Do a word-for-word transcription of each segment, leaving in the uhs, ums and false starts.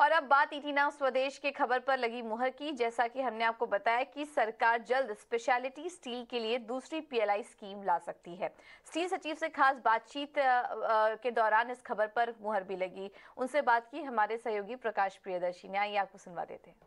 और अब बात इटिना स्वदेश के खबर पर लगी मुहर की। जैसा कि हमने आपको बताया कि सरकार जल्द स्पेशलिटी स्टील के लिए दूसरी पीएलआई स्कीम ला सकती है। स्टील सचिव से खास बातचीत के दौरान इस खबर पर मुहर भी लगी। उनसे बात की हमारे सहयोगी प्रकाश प्रियदर्शी ने। आइए आपको सुनवा देते हैं।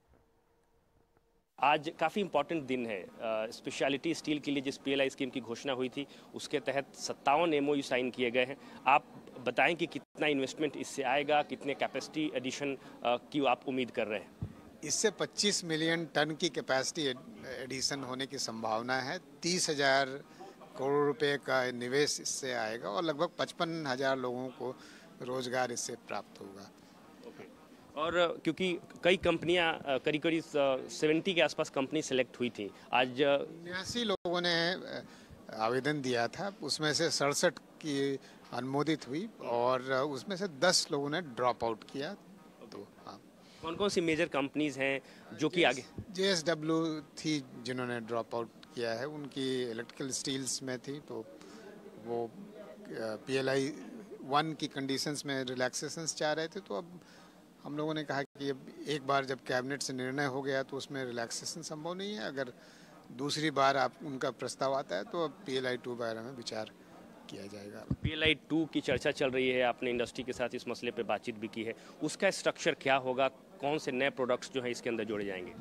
आज काफ़ी इम्पॉर्टेंट दिन है। स्पेशलिटी स्टील के लिए जिस पीएलआई स्कीम की घोषणा हुई थी उसके तहत सत्तावन एमओयू साइन किए गए हैं। आप बताएं कि कितना इन्वेस्टमेंट इससे आएगा, कितने कैपेसिटी एडिशन की आप उम्मीद कर रहे हैं? इससे पच्चीस मिलियन टन की कैपेसिटी एडिशन होने की संभावना है। तीस हजार करोड़ रुपए का निवेश इससे आएगा और लगभग पचपन हजार लोगों को रोजगार इससे प्राप्त होगा। और क्योंकि कई कंपनियां करीब करीब सेवेंटी के आसपास कंपनी सेलेक्ट हुई थी, आज उन्यासी लोगों ने आवेदन दिया था, उसमें से सड़सठ की अनुमोदित हुई और उसमें से दस लोगों ने ड्रॉप आउट किया। तो हाँ, कौन कौन सी मेजर कंपनीज हैं जो कि आगे? जेएसडब्ल्यू थी जिन्होंने ड्रॉप आउट किया है, उनकी इलेक्ट्रिकल स्टील्स में थी, तो वो पीएलआई वन की कंडीशंस में रिलैक्सेशंस चाह रहे थे। तो अब हम लोगों ने कहा कि अब एक बार जब कैबिनेट से निर्णय हो गया तो उसमें रिलैक्सेशन संभव नहीं है। अगर दूसरी बार आप उनका प्रस्ताव आता है तो अब पीएलआई टू बारे में विचार किया जाएगा। पीएलआई टू की चर्चा चल रही है, आपने इंडस्ट्री के साथ इस मसले पे बातचीत भी की है। उसका स्ट्रक्चर क्या होगा, कौन से नए प्रोडक्ट्स जो है इसके अंदर जोड़े जाएंगे?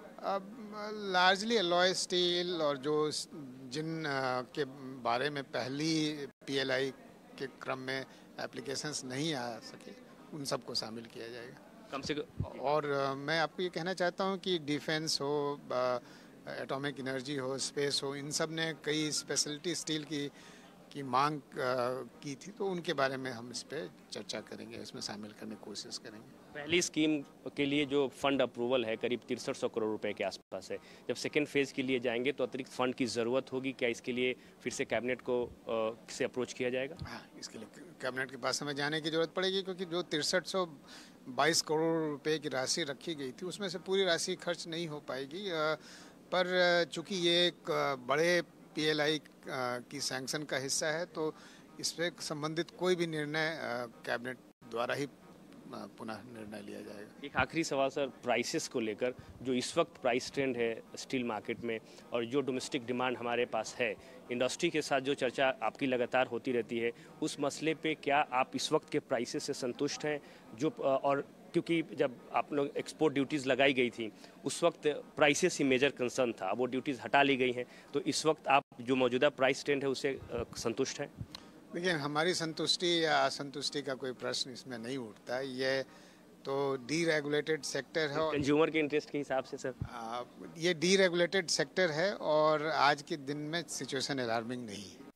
अब लार्जली अलॉय स्टील और जो जिन के बारे में पहली पीएलआई के क्रम में एप्लीकेशंस नहीं आ सके उन सबको शामिल किया जाएगा कम से कम। और आ, मैं आपको ये कहना चाहता हूँ कि डिफेंस हो, एटॉमिक एनर्जी हो, स्पेस हो, इन सब ने कई स्पेशलिटी स्टील की की मांग आ, की थी, तो उनके बारे में हम इस पर चर्चा करेंगे, इसमें शामिल करने की कोशिश करेंगे। पहली स्कीम के लिए जो फंड अप्रूवल है करीब तिरसठ सौ करोड़ रुपए के आसपास है। जब सेकेंड फेज के लिए जाएंगे तो अतिरिक्त फंड की ज़रूरत होगी क्या? इसके लिए फिर से कैबिनेट को आ, से अप्रोच किया जाएगा? हाँ, इसके लिए कैबिनेट के पास हमें जाने की जरूरत पड़ेगी, क्योंकि जो तिरसठ सौ बाईस करोड़ रुपए की राशि रखी गई थी उसमें से पूरी राशि खर्च नहीं हो पाएगी। पर चूंकि ये एक बड़े पीएलआई की सैंक्शन का हिस्सा है तो इस पर संबंधित कोई भी निर्णय कैबिनेट द्वारा ही पुनः निर्णय लिया जाएगा। एक आखिरी सवाल सर, प्राइसेस को लेकर जो इस वक्त प्राइस ट्रेंड है स्टील मार्केट में और जो डोमेस्टिक डिमांड हमारे पास है, इंडस्ट्री के साथ जो चर्चा आपकी लगातार होती रहती है, उस मसले पे क्या आप इस वक्त के प्राइसेस से संतुष्ट हैं? जो और क्योंकि जब आप लोग एक्सपोर्ट ड्यूटीज़ लगाई गई थी उस वक्त प्राइसेस ही मेजर कंसर्न था, वो ड्यूटीज़ हटा ली गई हैं, तो इस वक्त आप जो मौजूदा प्राइस ट्रेंड है उससे संतुष्ट हैं? देखिए, हमारी संतुष्टि या असंतुष्टि का कोई प्रश्न इसमें नहीं उठता। ये तो डीरेगुलेटेड सेक्टर है, कंज्यूमर के इंटरेस्ट के हिसाब से सर आ, ये डीरेगुलेटेड सेक्टर है और आज के दिन में सिचुएशन अलार्मिंग नहीं है।